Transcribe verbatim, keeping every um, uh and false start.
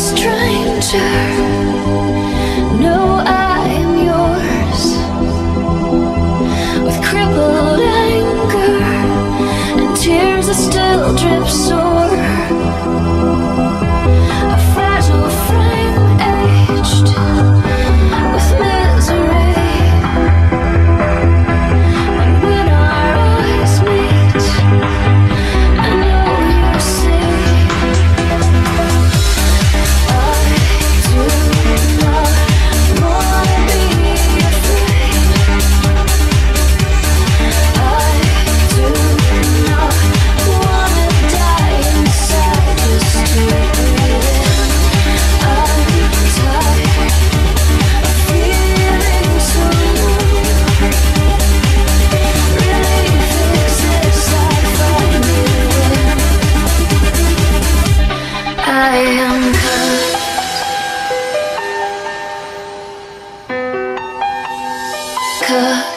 stranger. No, I am yours. With crippled anger and tears that still drip sore. A fragile frame aged with misery. And when our eyes meet, I know you see. I am cut.